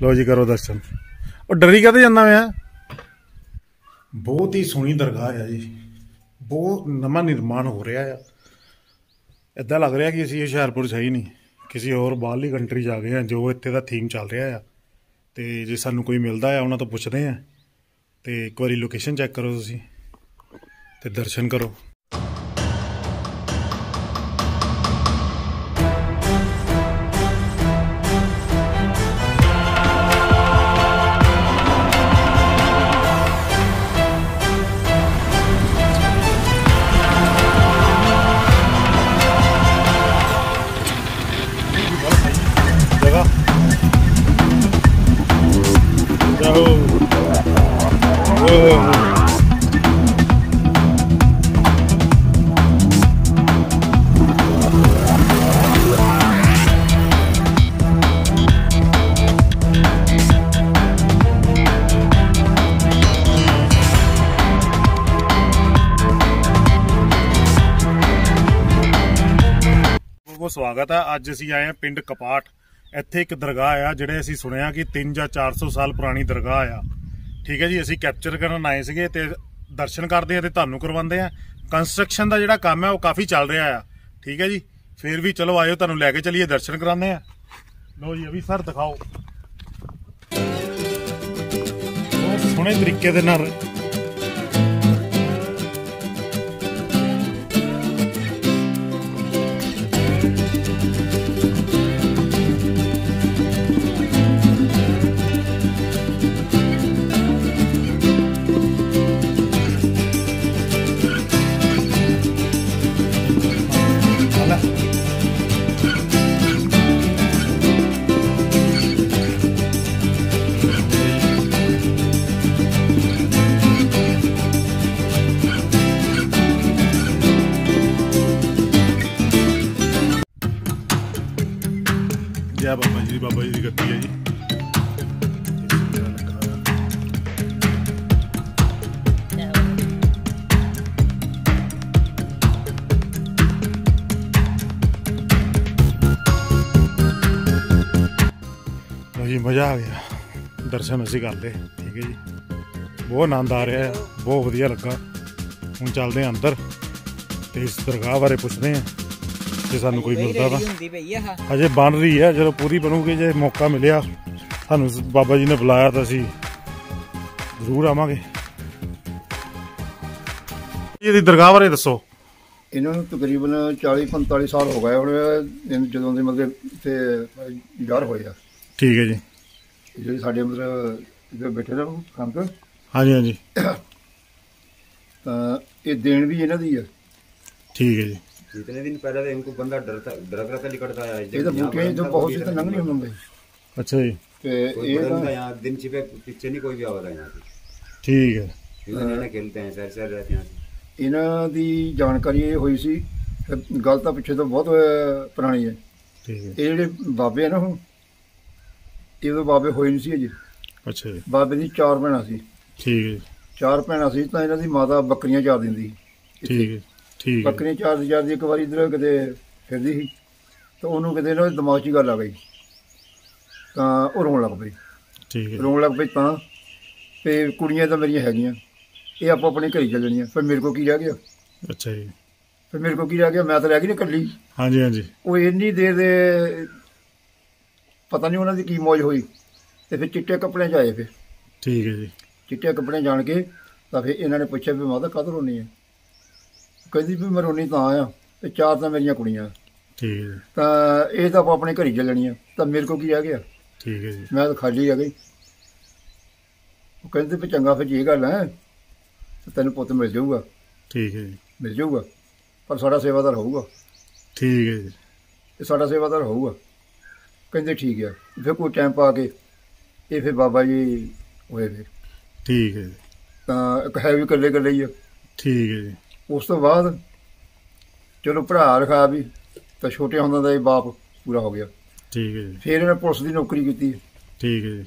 लो जी करो दर्शन। और डरी कहते जाना मैं बहुत ही सोहनी दरगाह है जी, बहुत नवा निर्माण हो रहा है। इदा लग रहा कि असीं हुशियारपुर सही नहीं किसी होर बाहरली कंट्री जा गए हैं। जो इत्थे दा थीम चल रहा है तो जे सानू कोई मिलता है उन्होंने तो पुछते हैं तो एक बार लोकेशन चैक करो तुसीं ते दर्शन करो। स्वागत है। अज असी आए हैं पिंड कपाट। इत्थे एक दरगाह आ जिहड़े असी सुनिया कि 300 या 400 साल पुरानी दरगाह आ। ठीक है जी, असी कैप्चर करन आए सीगे ते दर्शन करते हैं ते तुहानू करवांदे हैं। कंस्ट्रक्शन का जिहड़ा काम है वो काफ़ी चल रहा है। ठीक है जी, फिर भी चलो आयो तुहानू लैके चलिए दर्शन कराने हैं। लो जी अभी सर दिखाओ बहुत सोहने तरीके दे नाल जय बाबा जी की गद्दी है जी। जी मज़ा आ गया, दर्शन असी कर ले। ठीक है जी, बहुत आनंद आ रहा है, बहुत वधिया लगा। हुण चलते हैं अंदर तो इस दरगाह बारे पुछते हैं जे सानू कोई मिलता वा। अजे बन रही है, जो पूरी बनूगी जे मौका मिलिया सानू बाबा जी ने बुलाया तो असी जरूर आवांगे। ये दरगाह बारे दसो। इन्होंने तकरीबन 40-45 साल हो गए हुण जदों दे मतलब इत्थे जार होए आ। ठीक है जी, ਜਿਹੜੇ ਸਾਡੇ ਮਤਲਬ ਬੈਠੇ ਨੇ ਕੰਮ ਕਰ। ਹਾਂਜੀ ਹਾਂਜੀ, ਤਾਂ ਇਹ ਦੇਣ ਵੀ ਇਹਨਾਂ ਦੀ ਹੈ। ठीक है जी। इतने दिन पहले तो इनको बंदा डरता था निकलता है। ये तो बूटे जो बहुत से तो लंघ नहीं होंगे। अच्छा जी, ते ये यहाँ दिन छिपे पीछे नहीं कोई भी आ रहा है यहाँ। ठीक है, इन्होंने खेलते हैं सर सर रहते हैं। ਇਹਨਾਂ ਦੀ ਜਾਣਕਾਰੀ ਇਹ ਹੋਈ ਸੀ, ਗੱਲ ਤਾਂ ਪਿੱਛੇ ਤੋਂ ਬਹੁਤ ਪੁਰਾਣੀ ਹੈ। ठीक है, ਇਹ ਜਿਹੜੇ ਬਾਬੇ ਆ ਨਾ ਹੁਣ ਇਹਦੋਂ ਬਾਬੇ ਹੋਏ ਨਹੀਂ ਸੀ ਅਜੇ। अच्छा जी, ਬਾਬੇ ਦੀ 4 ਭੈਣਾਂ ਸੀ। ठीक है, 4 ਭੈਣਾਂ ਸੀ ਤਾਂ ਇਹਨਾਂ ਦੀ ਮਾਤਾ ਬੱਕਰੀਆਂ ਚਾਰ ਦਿੰਦੀ ਸੀ। ठीक है, ठीक है, ਬੱਕਰੀਆਂ ਚਾਰਦੀ ਇੱਕ ਵਾਰੀ ਇੱਧਰ ਕਿਤੇ ਫਿਰਦੀ ਸੀ ਤਾਂ ਉਹਨੂੰ ਕਿਤੇ ਨਾ ਦਿਮਾਗ 'ਚ ਹੀ ਗੱਲ ਆ ਗਈ ਤਾਂ ਉਹ ਰੋਣ ਲੱਗ ਪਈ। ठीक है, ਰੋਣ ਲੱਗ ਪਈ ਤਾਂ ਤੇ ਕੁੜੀਆਂ ਤਾਂ ਮੇਰੀਆਂ ਹੈਗੀਆਂ, ਇਹ ਆਪੋ ਆਪਣੇ ਘਰ ਹੀ ਚੱਲਣੀਆਂ। ਫਿਰ ਮੇਰੇ ਕੋਲ ਕੀ ਰਹਿ ਗਿਆ? अच्छा जी, ਫਿਰ ਮੇਰੇ ਕੋਲ ਕੀ ਰਹਿ ਗਿਆ? ਮੈਂ ਤਾਂ ਰਹਿ ਗਈ ਨਾ ਇਕੱਲੀ। हाँ जी, हाँ जी, ਉਹ ਇੰਨੀ ਦੇਰ ਦੇ ਪਤਾ ਨਹੀਂ ਉਹਨਾਂ ਦੀ ਕੀ ਮੌਜ ਹੋਈ ਤੇ ਫਿਰ ਚਿੱਟੇ ਕੱਪੜਿਆਂ 'ਚ ਆਏ। ਫਿਰ ठीक है जी, ਚਿੱਟੇ ਕੱਪੜੇ ਜਾਣ ਕੇ ਤਾਂ ਫਿਰ ਇਹਨਾਂ ਨੇ ਪੁੱਛਿਆ ਵੀ ਮਾਤਾ ਕਾਹਤੋਂ ਰੋਣੀ ਹੈ? ਕਹਿੰਦੀ ਵੀ ਮੈਂ ਰੋਣੀ ਤਾਂ ਆਇਆ ਤੇ 4 ਤਾਂ ਮੇਰੀਆਂ ਕੁੜੀਆਂ ठीक है, ਤਾਂ ਇਹ ਤਾਂ ਆਪੋ ਆਪਣੇ ਘਰ ਹੀ ਚੱਲਣੀਆਂ ਤਾਂ ਮੇਰੇ ਕੋਲ ਕੀ ਰਹਿ ਗਿਆ? ठीक है जी, ਮੈਂ ਤਾਂ ਖਾਲੀ ਰਹਿ ਗਈ। ਉਹ ਕਹਿੰਦੇ ਵੀ ਚੰਗਾ ਫਿਰ ਇਹ ਗੱਲ ਹੈ ਤੇ ਤੈਨੂੰ ਪੁੱਤ ਮਿਲ ਜਾਊਗਾ, ठीक है जी, ਮਿਲ ਜਾਊਗਾ, ਪਰ ਸਾਡਾ ਸੇਵਾਦਾਰ ਹੋਊਗਾ। ठीक है जी, ਇਹ ਸਾਡਾ ਸੇਵਾਦਾਰ ਹੋਊਗਾ। ਕਹਿੰਦੇ ਠੀਕ ਹੈ। ਫਿਰ ਕੋਈ ਟਾਈਮ ਪਾ ਕੇ ਇਹ ਫਿਰ ਬਾਬਾ ਜੀ ਹੋਏ। ਫਿਰ ठीक है जी, ਤਾਂ ਇੱਕ ਹੈ ਵੀ ਇਕੱਲੇ ਇਕੱਲੇ ਹੀ ਆ। ठीक है जी, ਉਸ ਤੋਂ ਬਾਅਦ ਚਲੋ ਪੜ੍ਹਾ ਲਿਖਾ ਵੀ ਤਾਂ ਛੋਟੇ ਹੁੰਦਾਂ ਦਾ ਇਹ ਬਾਪ ਪੂਰਾ ਹੋ ਗਿਆ। ठीक है जी, ਫਿਰ ਇਹਨੇ ਪੁਲਿਸ ਦੀ ਨੌਕਰੀ ਕੀਤੀ। ठीक है जी,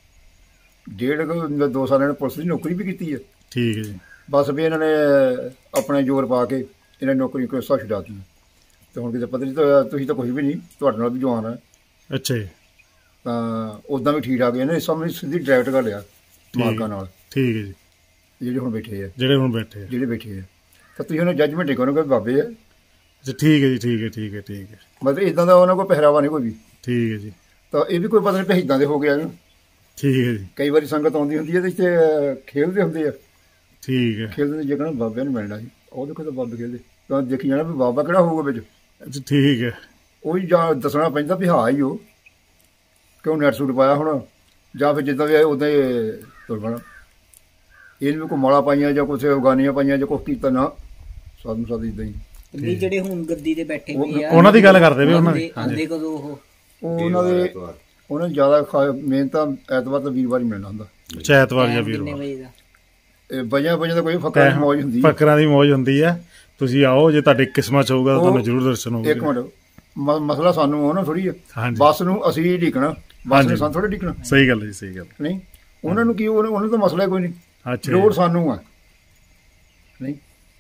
1.5-2 ਸਾਲ ਇਹਨੇ ਪੁਲਿਸ ਦੀ ਨੌਕਰੀ ਵੀ ਕੀਤੀ ਹੈ। ठीक है जी, ਬਸ ਵੀ ਇਹਨਾਂ ਨੇ ਆਪਣੇ ਜ਼ੋਰ ਪਾ ਕੇ ਇਹਨਾਂ ਨੌਕਰੀ ਕੋਲ ਸਭ ਛਡਾਤੀ। ਤੇ ਹੁਣ ਕਿਤੇ ਪਤਾ ਨਹੀਂ ਤੁਸੀਂ ਤਾਂ ਕੁਝ ਵੀ ਨਹੀਂ, ਤੁਹਾਡੇ ਨਾਲ ਵੀ ਜਵਾਨ ਹੈ। अच्छा जी, ਤਾਂ ਉਦਾਂ ਵੀ ਠੀਕ ਠਾਕ ਇਹਨੇ ਸਾਹਮਣੇ ਸਿੱਧੀ ਡਾਇਰੈਕਟ ਕਰ ਲਿਆ ਮਾਲਕਾਂ ਨਾਲ ਠੀਕ ਹੈ ਜੀ, ਜਿਹੜੇ ਹੁਣ ਬੈਠੇ ਆ ਜਿਹੜੇ ਹੁਣ ਬੈਠੇ ਆ। ਜਿਹੜੇ ਬੈਠੇ ਆ ਤਾਂ ਤੁਸੀਂ ਉਹਨਾਂ ਜੱਜਮੈਂਟ ਨਹੀਂ ਕਰੋਗੇ ਬਾਬੇ ਆ। ਅੱਛਾ ਠੀਕ ਹੈ ਜੀ, ਠੀਕ ਹੈ ਠੀਕ ਹੈ ਠੀਕ ਹੈ ਮਤਲਬ ਇਦਾਂ ਦਾ ਉਹਨਾਂ ਕੋਲ ਪਹਿਰਾਵਾ ਨਹੀਂ ਕੋਈ ਵੀ। ਠੀਕ ਹੈ ਜੀ, ਤਾਂ ਇਹ ਵੀ ਕੋਈ ਪਤਾ ਨਹੀਂ ਇਦਾਂ ਦੇ ਹੋ ਗਿਆ। ਠੀਕ ਹੈ ਜੀ, ਕਈ ਵਾਰੀ ਸੰਗਤ ਆਉਂਦੀ ਹੁੰਦੀ ਹੈ ਤੇ ਇੱਥੇ ਖੇਡਦੇ ਹੁੰਦੇ ਆ, ਠੀਕ ਹੈ। ਖੇਡਦੇ ਜਗ੍ਹਾ ਬਾਬਿਆਂ ਨੂੰ ਮਿਲਣਾ ਸੀ। ਉਹ ਦੇਖੋ ਤਾਂ ਬਾਬੇ ਖੇਡਦੇ ਤਾਂ ਦੇਖੀ ਜਾਣਾ ਵੀ ਬਾਬਾ ਕਿਹੜਾ ਹੋਊਗਾ ਵਿੱਚ। ਅੱਛਾ ਠੀਕ ਹੈ, ਉਹੀ ਜਾਂ ਦੱਸਣਾ ਪੈਂਦਾ ਵੀ ਹਾਂ ਹੀ ਉਹ ਕਿਉਂ ਨੈਟ ਸੂਟ ਪਾਇਆ ਹੁਣ, ਜਾਂ ਫਿਰ ਜਿੱਦਾਂ ਵੀ ਆਏ ਉਦਾਂ ਹੀ ਤੁਰ ਪੈਣਾ। ਇਹਨੂੰ ਵੀ ਕੋਈ ਮਾਲਾ ਪਾਈਆਂ ਜਾਂ ਕੁਛ ਅਫਗਾਨੀਆਂ ਪਾਈਆਂ ਜਾਂ ਕੁਛ ਕੀਤਾ ਨਾ, ਸਾਧੂ ਸਾਧ ਇਦਾਂ ਹੀ। ਵੀ ਜਿਹੜੇ ਹੁਣ ਗੱਦੀ ਤੇ ਬੈਠੇ ਹੋਏ ਆ ਉਹਨਾਂ ਦੀ ਗੱਲ ਕਰਦੇ ਵੀ ਉਹਨਾਂ ਦੀ। ਆਉਂਦੇ ਕਦੋਂ ਉਹ ਉਹਨਾਂ ਦੇ ਉਹਨਾਂ ਨੂੰ ਜ਼ਿਆਦਾ ਮੇਨ ਤਾਂ ਐਤਵਾਰ ਤਾਂ ਵੀਰਵਾਰ ਹੀ ਮਿਲਣਾ ਹੁੰਦਾ। ਅੱਛਾ ਐਤਵਾਰ ਜਾਂ ਕਿੰਨੇ ਵੀਰਵਾਰ। ਵਜੇ ਦਾ? ਇਹ ਵਜ੍ਹਾ ਵਜ੍ਹਾ ਦਾ ਕੋਈ ਫਕਰਾਂ ਦੀ ਮੌਜ ਹੁੰਦੀ ਹੈ। ਫਕਰਾਂ ਦੀ ਮੌਜ ਹੁੰਦੀ ਆ। ਤੁਸੀਂ ਆਓ, ਜੇ ਤੁਹਾਡੀ ਕਿਸਮਤ ਚ ਹੋਊਗਾ ਤਾਂ ਤੁਹਾਨੂੰ ਜ਼ਰੂਰ ਦਰਸ਼ਨ ਹੋਊਗੇ। ਇੱਕ ਮਿੰਟ ਮਸਲਾ ਸਾਨੂੰ ਉਹ ਨਾ ਥੋੜੀ ਹੈ, ਹਾਂਜੀ ਬੱਸ ਨੂੰ ਅਸੀਂ ਢੀਕਣਾ, ਬੱਸ ਨੇ ਸਾਨੂੰ ਥੋੜੀ ਢੀਕਣਾ। ਸਹੀ ਗੱਲ ਹੈ ਜੀ, ਸਹੀ ਗੱਲ। ਨਹੀਂ ਉਹਨਾਂ ਨੂੰ ਕੀ, ਉਹਨਾਂ ਦਾ ਮਸਲਾ ਕੋਈ ਨਹੀਂ, ਅੱਛਾ ਲੋੜ ਸਾਨੂੰ ਆ। ਨਹੀਂ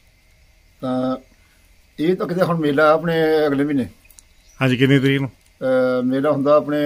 ਤਾਂ ਇਹ ਤਾਂ ਕਿਤੇ ਹੁਣ ਮੇਲਾ ਆਪਣੇ ਅਗਲੇ ਮਹੀਨੇ ਹਾਂਜੀ, ਕਿੰਨੀ ਤਰੀਕ ਨੂੰ? ਮੇਲਾ ਹੁੰਦਾ ਆਪਣੇ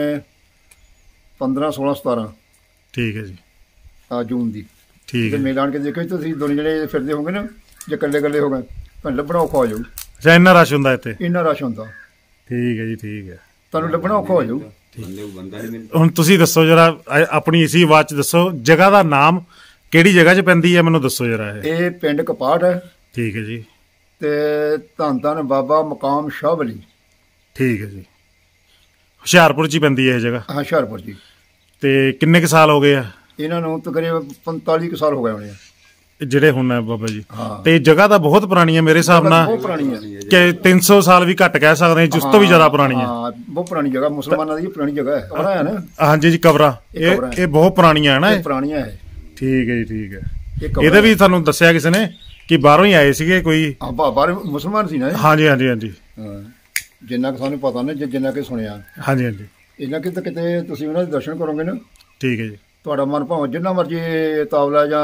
15, 16, 17 ਠੀਕ ਹੈ ਜੀ, ਜੂਨ ਦੀ। ਠੀਕ ਤੇ ਹੈ। ਮੇਲਾ ਆਣ ਕੇ ਦੇਖੋ ਤੁਸੀਂ ਦੋਨੇ ਜਿਹੜੇ ਫਿਰਦੇ ਹੋਗੇ ਨਾ, ਜੇ ਇਕੱਲੇ ਇਕੱਲੇ ਹੋ ਗਏ ਤਾਂ ਲੱਭਣਾ ਔਖਾ ਹੋ ਜਾਊ। ਅੱਛਾ ਇੰਨਾ ਰਸ਼ ਹੁੰਦਾ ਇੱਥੇ? ਇੰਨਾ ਰਸ਼ ਹੁੰਦਾ, ਠੀਕ ਹੈ ਜੀ, ਠੀਕ ਹੈ। ਤੁਹਾਨੂੰ ਲੱਭਣਾ ਔਖਾ ਹੋ ਜਾਊ। ਬੰਦਾ ਨਹੀਂ ਮਿਲਦਾ। ਹੁਣ ਤੁਸੀਂ ਦੱਸੋ ਜਰਾ, ਆਪਣੀ ਇਸੀ ਆਵਾਜ਼ ਚ ਦੱਸੋ, ਜਗ੍ਹਾ ਦਾ ਨਾਮ ਕਿਹੜੀ ਜਗ੍ਹਾ 'ਚ ਪੈਂਦੀ ਹੈ, ਮੈਨੂੰ ਦੱਸੋ ਜਰਾ ਇਹ। ਇਹ ਪਿੰਡ ਕਪਾਟ ਹੈ ਠੀਕ ਹੈ ਜੀ, ਤੇ ਧੰਨ ਧੰਨ ਬਾਬਾ ਮਕਾਮ ਸ਼ਾਹ ਵਲੀ। ਠੀਕ ਹੈ ਜੀ। ਹੁਸ਼ਿਆਰਪੁਰ 'ਚ ਹੀ ਪੈਂਦੀ ਹੈ ਇਹ ਜਗ੍ਹਾ। ਹਾਂ ਹੁਸ਼ਿਆਰਪੁਰ ਜੀ। ਤੇ ਕਿੰਨੇ ਕੁ ਸਾਲ ਹੋ ਗਏ ਆ ਇਹਨਾਂ ਨੂੰ ਤਕਰੀਬਨ 45 ਕੁ ਸਾਲ ਹੋ ਗਏ ਹੋਣੇ ਆ। ਜਿਹੜੇ ਹੁਣ ਹੈ ਬਾਬਾ ਜੀ? ਹਾਂ ਤੇ ਜਗ੍ਹਾ ਤਾਂ ਬਹੁਤ ਪੁਰਾਣੀ ਹੈ ਮੇਰੇ ਹਿਸਾਬ ਨਾਲ, ਬਹੁਤ ਪੁਰਾਣੀ ਹੈ। ਕਿ 300 ਸਾਲ ਵੀ ਘੱਟ ਕਹਿ ਸਕਦੇ ਹਾਂ, ਉਸ ਤੋਂ ਵੀ ਜ਼ਿਆਦਾ ਪੁਰਾਣੀ ਹੈ। ਹਾਂ ਬਹੁਤ ਪੁਰਾਣੀ ਜਗ੍ਹਾ, ਮੁਸਲਮਾਨਾਂ ਦੀ ਪੁਰਾਣੀ ਜਗ੍ਹਾ ਹੈ। ਕਬਰਾਂ ਹੈ ਨਾ, ਹਾਂਜੀ ਜੀ, ਕਬਰਾਂ ਇਹ ਬਹੁਤ ਪੁਰਾਣੀਆਂ ਹੈ ਨਾ ਇਹ ਇਹ? ਪੁਰਾਣੀਆਂ ਹੈ। ਠੀਕ ਹੈ ਜੀ, ਠੀਕ ਹੈ। ਇਹ ਕਬਰਾਂ ਇਹਦੇ ਵੀ ਤੁਹਾਨੂੰ ਦੱਸਿਆ ਕਿਸੇ ਨੇ ਕਿ ਬਾਹਰੋਂ ਹੀ ਆਏ ਸੀਗੇ ਕੋਈ? ਹਾਂ ਬਾਹਰ ਮੁਸਲਮਾਨ ਸੀ ਨਾ ਇਹ। ਹਾਂਜੀ ਹਾਂਜੀ ਹਾਂਜੀ ਹਾਂ ਜਿੰਨਾ ਕੁ ਸਾਨੂੰ ਪਤਾ ਨਾ, ਜਿੰਨਾ ਕਿ ਸੁਣਿਆ ਹਾਂਜੀ ਹਾਂਜੀ। ਇਹਨਾਂ ਕਿ ਕਿਤੇ ਤੁਸੀਂ ਉਹਨਾਂ ਦੇ ਦਰਸ਼ਨ ਕਰੋਗੇ ਨਾ, ਠੀਕ ਹੈ ਜੀ, ਤੁਹਾਡਾ ਮਨ ਭਾਵੇਂ ਜਿੰਨਾ ਮਰਜ਼ੀ ਤਾਵਲਾ ਜਾਂ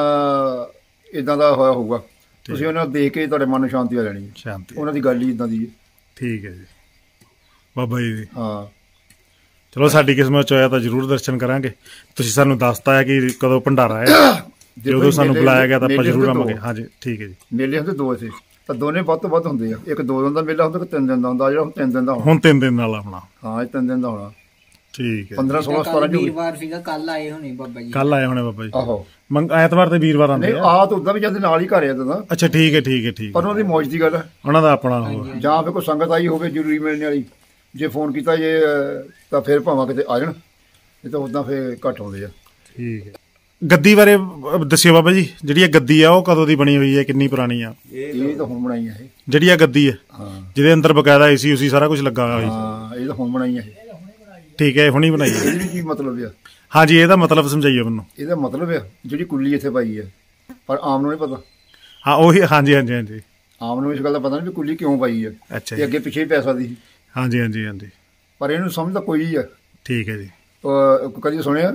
ਇਦਾਂ ਦਾ ਹੋਇਆ ਹੋਊਗਾ, ਤੁਸੀਂ ਉਹਨਾਂ ਨੂੰ ਦੇਖ ਕੇ ਤੁਹਾਡੇ ਮਨ ਨੂੰ ਸ਼ਾਂਤੀ ਆ ਜਾਣੀ ਹੈ। ਸ਼ਾਂਤੀ। ਉਹਨਾਂ ਦੀ ਗੱਲ ਹੀ ਇਦਾਂ ਦੀ ਹੈ। ਠੀਕ ਹੈ ਜੀ ਬਾਬਾ ਜੀ ਦੀ। ਹਾਂ ਚਲੋ ਸਾਡੀ ਕਿਸਮਤ ਚ ਹੋਇਆ ਤਾਂ ਜ਼ਰੂਰ ਦਰਸ਼ਨ ਕਰਾਂਗੇ। ਤੁਸੀਂ ਸਾਨੂੰ ਦੱਸਤਾ ਹੈ ਕਿ ਕਦੋਂ ਭੰਡਾਰਾ ਹੈ, ਜਦੋਂ ਸਾਨੂੰ ਬੁਲਾਇਆ ਗਿਆ ਤਾਂ ਆਪਾਂ ਜ਼ਰੂਰ ਆਵਾਂਗੇ। ਹਾਂਜੀ ਠੀਕ ਹੈ ਜੀ। ਮੇਲੇ ਹੁੰਦੇ ਦੋ ਇੱਥੇ, ਤਾਂ ਦੋਨੇ ਵੱਧ ਤੋਂ ਵੱਧ ਹੁੰਦੇ ਆ। ਇੱਕ 2 ਦਿਨ ਦਾ ਮੇਲਾ ਹੁੰਦਾ, ਇੱਕ 3 ਦਿਨ ਦਾ ਹੁੰਦਾ। ਜਿਹੜਾ ਹੁਣ 3 ਦਿਨ ਦਾ ਹੋਣਾ। ਹੁਣ 3 ਦਿਨ ਨਾਲ ਆਪਣਾ? ਹਾਂ ਇਹ 3 ਦਿਨ ਦਾ ਹੋਣਾ। ਠੀਕ ਹੈ। 15, 16, 17 ਜੂਨ। ਵੀਰਵਾਰ ਸੀਗਾ, ਕੱਲ ਆਏ ਹੋਣੇ ਬਾਬਾ ਜੀ। ਕੱਲ ਆਏ ਹੋਣੇ ਬਾਬਾ ਜੀ? ਆਹੋ ਐਤਵਾਰ ਤੇ ਵੀਰਵਾਰ ਆਉਂਦੇ ਨਹੀਂ ਆ? ਆ ਤਾਂ ਉਦਾਂ ਵੀ ਜਾਂਦੇ ਨਾਲ ਹੀ ਘਰ ਆ ਤਾਂ। ਅੱਛਾ ਠੀਕ ਹੈ ਠੀਕ ਹੈ ਠੀਕ ਪਰ ਹੈ। ਉਹਨਾਂ ਦੀ ਮੌਜ ਦੀ ਗੱਲ ਹੈ, ਉਹਨਾਂ ਦਾ ਆਪਣਾ ਉਹ ਹੈ। ਜਾਂ ਫਿਰ ਕੋਈ ਸੰਗਤ ਆਈ ਹੋਵੇ ਜ਼ਰੂਰੀ ਮਿਲਣ ਵਾਲੀ, ਜੇ ਫੋਨ ਕੀਤਾ ਜੇ ਤਾਂ ਫਿਰ ਭਾਵੇਂ ਕਿਤੇ ਆ ਜਾਣ, ਇਹ ਤਾਂ ਉਦਾਂ ਫਿਰ ਘੱਟ ਆਉਂਦੇ ਆ। ਠੀਕ ਹੈ। ਗੱਦੀ ਬਾਰੇ ਦੱਸਿਓ ਬਾਬਾ ਜੀ, ਜਿਹੜੀ ਇਹ ਗੱਦੀ ਆ ਉਹ ਕਦੋਂ ਦੀ ਬਣੀ ਹੋਈ ਹੈ, ਕਿੰਨੀ ਪੁਰਾਣੀ ਆ? ਇਹ ਤਾਂ ਹੁਣ ਬਣਾਈ ਹੈ ਇਹ। ਜਿਹੜੀ ਆ ਗੱਦੀ ਹੈ ਹਾਂ ਜਿਹਦੇ ਅੰਦਰ ਬਕਾਇਦਾ ਏਸੀ ਉਸੀ ਸਾਰਾ ਕੁਝ ਲੱਗਾ ਹੋਇਆ ਸੀ? ਹਾਂ ਇਹ ਤਾਂ ਹੁਣ ਬਣਾਈ ਹੈ ਇਹ। ਠੀਕ ਹੈ, ਹੁਣੀ ਬਣਾਈ ਹੈ? ਇਹਦੇ ਵੀ ਕੀ ਮਤਲਬ ਆ? ਹਾਂਜੀ ਇਹਦਾ ਮਤਲਬ ਸਮਝਾਈਓ ਮੈਨੂੰ। ਇਹਦਾ ਮਤਲਬ ਆ ਜਿਹੜੀ ਕੁੱਲੀ ਇੱਥੇ ਪਾਈ ਹੈ, ਪਰ ਆਮ ਨੂੰ ਨਹੀਂ ਪਤਾ। ਹਾਂ ਉਹੀ, ਹਾਂਜੀ ਹਾਂਜੀ ਹਾਂਜੀ। ਆਮ ਨੂੰ ਇਸ ਗੱਲ ਦਾ ਪਤਾ ਨਹੀਂ ਵੀ ਕੁੱਲੀ ਕਿਉਂ ਪਾਈ ਹੈ, ਅੱਛਾ ਤੇ ਜੀ। ਅੱਗੇ ਪਿੱਛੇ ਹੀ ਪੈਸਾ ਦੀ। ਹਾਂਜੀ ਹਾਂਜੀ ਹਾਂਜੀ। ਪਰ ਇਹਨੂੰ ਸਮਝਦਾ ਕੋਈ ਹੈ। ਠੀਕ ਹੈ ਜੀ। ਕਦੀ ਸੁਣਿਆ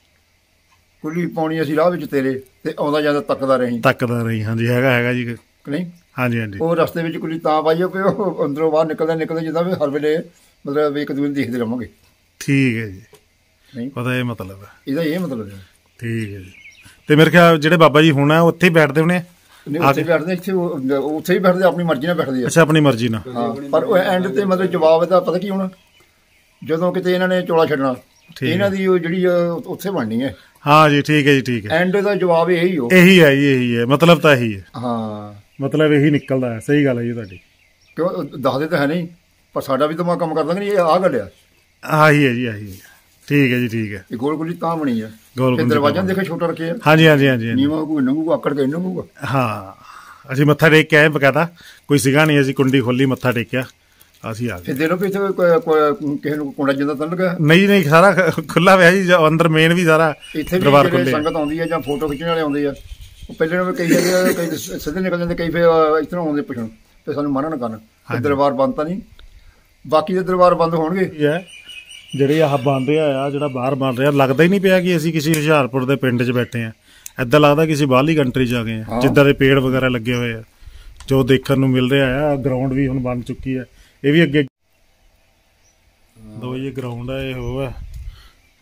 ਕੁੱਲੀ ਪਾਉਣੀ ਅਸੀਂ ਰਾਹ ਵਿੱਚ ਤੇਰੇ, ਤੇ ਆਉਂਦਾ ਜਾਂਦਾ ਤੱਕਦਾ ਰਹੀ। ਤੱਕਦਾ ਰਹੀ, ਹਾਂਜੀ ਹੈਗਾ ਹੈਗਾ ਜੀ। ਕਿ ਨਹੀਂ? ਹਾਂਜੀ ਹਾਂਜੀ। ਉਹ ਰਸਤੇ ਵਿੱਚ ਕੁੱਲੀ ਤਾਂ ਪਾਈ ਕਿ ਉਹ ਅੰਦਰੋਂ ਬਾਹਰ ਨਿਕਲਦੇ ਜਿੱਦਾਂ ਵੀ ਹਰ ਵੇਲੇ ਮਤਲਬ ਇੱਕ ਦੂਜੇ ਨੂੰ ਦੇਖਦੇ ਰਹਾਂਗੇ। ਠੀਕ ਹੈ ਜੀ, ਨਹੀਂ ਉਹਦਾ ਇਹ ਮਤਲਬ ਹੈ। ਇਹਦਾ ਇਹ ਮਤਲਬ ਹੈ। ਠੀਕ ਹੈ ਜੀ। ਤੇ ਮੇਰੇ ਖਿਆਲ ਜਿਹੜੇ ਬਾਬਾ ਜੀ ਹੁਣ ਆ ਉੱਥੇ ਹੀ ਬੈਠਦੇ ਹੋਣੇ ਆ? ਨਹੀਂ ਉੱਥੇ ਬੈਠਦੇ, ਇੱਥੇ ਉੱਥੇ ਹੀ ਬੈਠਦੇ, ਆਪਣੀ ਮਰਜ਼ੀ ਨਾਲ ਬੈਠਦੇ ਆ। ਅੱਛਾ ਆਪਣੀ ਮਰਜ਼ੀ ਨਾਲ। ਹਾਂ ਪਰ ਉਹ ਐਂਡ ਤੇ ਮਤਲਬ ਜਵਾਬ ਦਾ ਪਤਾ ਕੀ ਹੋਣਾ, ਜਦੋਂ ਕਿਤੇ ਇਹਨਾਂ ਨੇ ਚੋਲਾ ਛੱਡਣਾ, ਇਹਨਾਂ ਦੀ ਉਹ ਜਿਹੜੀ ਉੱਥੇ ਬਣਨੀ ਹੈ। ਹਾਂ ਜੀ ਠੀਕ ਹੈ ਜੀ, ਠੀਕ ਹੈ। ਐਂਡ ਦਾ ਜਵਾਬ ਇਹੀ ਹੋ। ਇਹੀ ਹੈ ਜੀ, ਇਹੀ ਹੈ ਮਤਲਬ ਤਾਂ ਇਹੀ ਹੈ। ਹਾਂ ਮਤਲਬ ਇਹੀ ਨਿਕਲਦਾ ਹੈ। ਸਹੀ ਗੱਲ ਹੈ ਜੀ ਤੁਹਾਡੀ। ਕਿਉਂ ਦੱਸਦੇ ਤਾਂ ਹੈ ਨਹੀਂ, ਪਰ ਸਾਡਾ ਵੀ ਦਿਮਾਗ ਕੰਮ ਕਰਦਾ ਕਿ ਨਹੀਂ, ਇਹ ਆਹ ਗੱਲ ਆ। ਆਹੀ ਹੈ ਜੀ, ਆਹੀ ਹੈ। ਠੀਕ ਹੈ ਜੀ, ਠੀਕ ਹੈ। ਇਹ ਗੋਲ ਗੁੱਲੀ ਤਾਂ ਬਣੀ ਆ। ਗੋਲ ਤੇ ਗੁੰਡੀ ਦਰਵਾਜ਼ਾ ਦੇਖੇ ਛੋਟਾ ਰੱਖਿਆ। ਹਾਂਜੀ ਹਾਂਜੀ ਹਾਂਜੀ ਹਾਂਜੀ। ਨੀਵਾਂ ਕੋਈ ਨੰਗੂਗਾ, ਆਕੜ ਕੇ ਨੰਗੂਗਾ। ਹਾਂ ਅਸੀਂ ਮੱਥਾ ਟੇਕ ਕੇ ਆਏ ਬਕਾਇਦਾ, ਕੋਈ ਸੀਗਾ ਨਹੀਂ, ਅਸੀਂ ਕੁੰਡੀ ਖੋਲੀ ਮੱਥਾ ਟੇਕਿਆ, ਅਸੀਂ ਆ ਗਏ। ਫਿਰ ਦੇ ਲੋ ਵੀ ਇੱਥੇ ਕਿਸੇ ਨੂੰ ਕੁੰਡਾ ਜਿੰਦਾ ਤਾਂ ਲੱਗਾ। ਨਹੀਂ ਨਹੀਂ, ਸਾਰਾ ਖੁੱਲਾ ਪਿਆ ਜੀ, ਅੰਦਰ ਮੇਨ ਵੀ ਸਾਰਾ ਇੱਥੇ ਵੀ ਦਰਬਾਰ ਜਿਹੜੇ ਖੁੱਲੇ। ਸੰਗਤ ਆਉਂਦੀ ਹੈ ਜਾਂ ਫੋਟੋ ਖਿੱਚਣ ਵਾਲੇ ਆਉਂਦੇ ਆ, ਉਹ ਪਹਿਲੇ ਨੂੰ ਕਈ ਜਾਂਦੇ, ਕਈ ਸਿੱਧੇ ਨਿਕਲ ਜਾਂਦੇ, ਕਈ ਫਿਰ ਇਸ ਤਰ੍ਹਾਂ ਆਉਂਦੇ ਪੁੱਛਣ ਤੇ ਸਾਨੂੰ ਮਨਾ ਨਾ ਕਰਨ। ਤੇ ਦਰਬਾਰ ਬੰਦ ਤਾਂ ਨਹੀਂ, ਬਾਕੀ ਦੇ ਦਰਬਾਰ ਬੰਦ ਹੋਣਗੇ। ਜਿਹੜੇ ਆਹ ਬਣ ਰਿਹਾ ਆ, ਜਿਹੜਾ ਬਾਹਰ ਬਣ ਰਿਹਾ, ਲੱਗਦਾ ਹੀ ਨਹੀਂ ਪਿਆ ਕਿ ਅਸੀਂ ਕਿਸੇ ਹੁਸ਼ਿਆਰਪੁਰ ਦੇ ਪਿੰਡ 'ਚ ਬੈਠੇ ਆ। ਏਦਾਂ ਲੱਗਦਾ ਕਿਸੇ ਬਾਹਰਲੀ ਕੰਟਰੀ 'ਚ ਆ ਗਏ ਆ। ਜਿੱਦਾਂ ਦੇ ਪੇੜ ਵਗੈਰਾ ਲੱਗੇ ਹੋਏ ਆ, ਜੋ ਦੇਖਣ ਨੂੰ ਮਿਲ ਰਿਹਾ ਆ। ਗਰਾਊਂਡ ਵੀ ਹੁਣ ਬਣ ਚੁੱਕੀ ਹੈ, ਇਹ ਵੀ ਅੱਗੇ ਦੋ ਇਹ ਗਰਾਊਂਡ ਆ, ਇਹ ਉਹ ਹੈ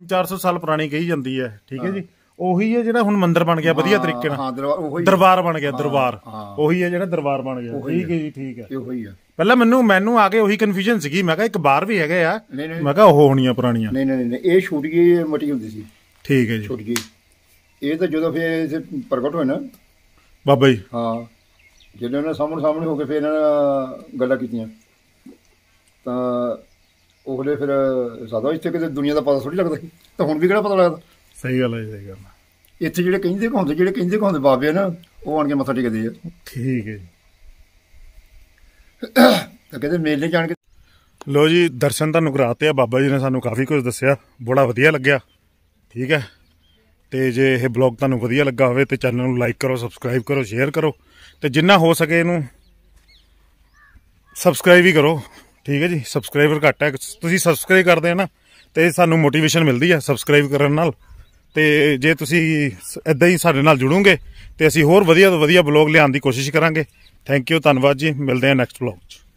400 ਸਾਲ ਪੁਰਾਣੀ ਕਹੀ ਜਾਂਦੀ ਹੈ, ਠੀਕ ਹੈ ਜੀ। ਉਹੀ ਹੈ ਜਿਹੜਾ ਹੁਣ ਮੰਦਿਰ ਬਣ ਗਿਆ ਵਧੀਆ ਤਰੀਕੇ ਨਾਲ। ਹਾਂ ਦਰਬਾਰ ਬਣ ਗਿਆ, ਦਰਬਾਰ ਉਹੀ ਹੈ ਜਿਹੜਾ ਦਰਬਾਰ ਬਣ ਗਿਆ। ਠੀਕ ਹੈ ਜੀ, ਠੀਕ ਹੈ। ਉਹੀ ਆ। ਪਹਿਲਾਂ ਮੈਨੂੰ ਆ ਕੇ ਉਹੀ ਕਨਫਿਊਜ਼ਨ ਸੀਗੀ, ਮੈਂ ਕਿਹਾ ਇੱਕ ਬਾਹਰ ਵੀ ਹੈਗੇ ਆ, ਮੈਂ ਕਿਹਾ ਉਹ ਹੋਣੀਆਂ ਪੁਰਾਣੀਆਂ। ਨਹੀਂ ਇਹ ਛੁੱਟ ਗਈ ਮਟੀ ਹੁੰਦੀ ਸੀ। ਠੀਕ ਹੈ ਜੀ, ਛੁੱਟ ਗਈ। ਇਹ ਤਾਂ ਜਦੋਂ ਫਿਰ ਪ੍ਰਗਟ ਹੋਏ ਨਾ ਬਾਬਾ ਜੀ, ਹਾਂ, ਜਦੋਂ ਉਹਨਾਂ ਸਾਹਮਣੇ ਹੋ ਕੇ ਫਿਰ ਇਹਨਾਂ ਨਾਲ ਗੱਲਾਂ ਕੀਤੀਆਂ ਤਾਂ ਉਹਲੇ ਫਿਰ ਜ਼ਿਆਦਾ ਇੱਥੇ ਕਿਤੇ ਦੁਨੀਆ ਦਾ ਪਤਾ ਥੋੜੀ ਲੱਗਦਾ ਸੀ, ਤਾਂ ਹੁਣ ਵੀ ਕਿਹੜਾ ਪਤਾ ਲੱਗਦਾ। ਸਹੀ ਗੱਲ ਹੈ, ਸਹੀ ਗੱਲ ਹੈ। ਇੱਥੇ ਜਿਹੜੇ ਕਹਿੰਦੇ ਘੁੰਮਦੇ ਬਾਬੇ ਨਾ, ਉਹ ਆਣ ਕੇ ਮੱਥਾ ਟੇਕਦੇ ਆ। ਠੀਕ ਹੈ ਜੀ। ਤਾਂ ਕਹਿੰਦੇ ਮੇਲੇ ਜਾਣ ਕੇ ਲੋ ਜੀ, ਦਰਸ਼ਨ ਤੁਹਾਨੂੰ ਕਰਾਤੇ ਆ। ਬਾਬਾ ਜੀ ਨੇ ਸਾਨੂੰ ਕਾਫੀ ਕੁਝ ਦੱਸਿਆ, ਬੜਾ ਵਧੀਆ ਲੱਗਿਆ। ਠੀਕ ਹੈ, ਤੇ ਜੇ ਇਹ ਬਲੌਗ ਤੁਹਾਨੂੰ ਵਧੀਆ ਲੱਗਾ ਹੋਵੇ ਤੇ ਚੈਨਲ ਨੂੰ ਲਾਈਕ ਕਰੋ, ਸਬਸਕ੍ਰਾਈਬ ਕਰੋ, ਸ਼ੇਅਰ ਕਰੋ, ਤੇ ਜਿੰਨਾ ਹੋ ਸਕੇ ਇਹਨੂੰ ਸਬਸਕ੍ਰਾਈਬ ਹੀ ਕਰੋ। ਠੀਕ ਹੈ ਜੀ, ਸਬਸਕ੍ਰਾਈਬਰ ਘੱਟ ਹੈ, ਤੁਸੀਂ ਸਬਸਕ੍ਰਾਈਬ ਕਰਦੇ ਆ ਨਾ ਤੇ ਸਾਨੂੰ ਮੋਟੀਵੇਸ਼ਨ ਮਿਲਦੀ ਹੈ ਸਬਸਕ੍ਰਾਈਬ ਕਰਨ ਨਾਲ। ਤੇ ਜੇ ਤੁਸੀਂ ਇੱਦਾਂ ਹੀ ਸਾਡੇ ਨਾਲ ਜੁੜੋਗੇ ਤੇ ਅਸੀਂ ਹੋਰ ਵਧੀਆ ਤੋਂ ਵਧੀਆ ਬਲੌਗ ਲਿਆਉਣ ਦੀ ਕੋਸ਼ਿਸ਼ ਕਰਾਂਗੇ। ਥੈਂਕ ਯੂ, ਧੰਨਵਾਦ ਜੀ। ਮਿਲਦੇ ਹਾਂ ਨੈਕਸਟ ਬਲੌਗ 'ਚ।